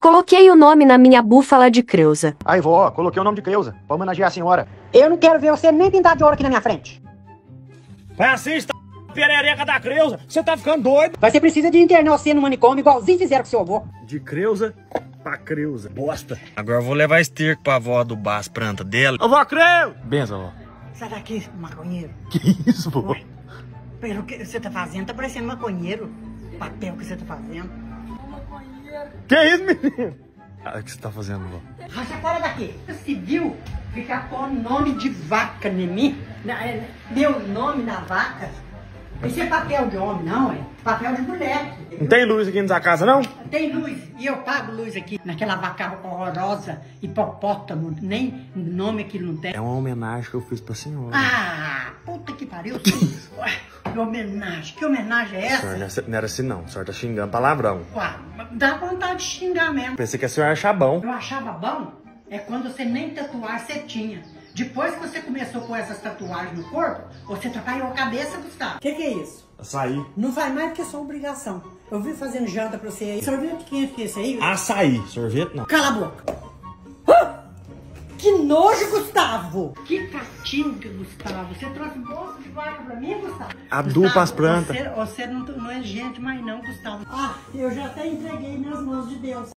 Coloquei o nome na minha búfala de Creuza. Ai, vó, coloquei o nome de Creuza, pra homenagear a senhora. Eu não quero ver você nem pintar de ouro aqui na minha frente. Assista perereca da Creuza, você tá ficando doido. Mas você precisa de internar você no manicômio, igualzinho fizeram com seu avô. De Creuza pra Creuza. Bosta. Agora eu vou levar esterco pra avó do Bas planta dela. Ô, vó Creuza! Benção, vó. Sai daqui, maconheiro. Que isso, vó? Ué, pelo que você tá fazendo, tá parecendo maconheiro. O papel que você tá fazendo. Que isso, menino? O que você tá fazendo, vó? Racha fora daqui. Você viu ficar com o nome de vaca em mim? Meu nome na vaca? Isso é papel de homem, não, é? Papel de mulher. Não tem luz aqui nessa casa, não? Tem luz, e eu pago luz aqui. Naquela vaca horrorosa, hipopótamo, nem nome que não tem. É uma homenagem que eu fiz pra senhora. Ah, puta que pariu. Ué, que homenagem é essa? Senhora, não era assim não, a senhora tá xingando palavrão. Ué, dá vontade de xingar mesmo. Pensei que a senhora achava bom. Eu achava bom é quando você nem tatuar você tinha. Depois que você começou com essas tatuagens no corpo, você atrapalhou a cabeça, Gustavo. O que é isso? Açaí. Não faz mais porque é sua obrigação. Eu vi fazendo janta pra você aí. Sorvete quente que é esse aí? Açaí. Sorvete não. Cala a boca. Que nojo, Gustavo! Que catinga, Gustavo. Você trouxe bolsa de vaca pra mim, Gustavo? Aduba as plantas. Você não é gente mais não, Gustavo. Ah, eu já até entreguei nas mãos de Deus.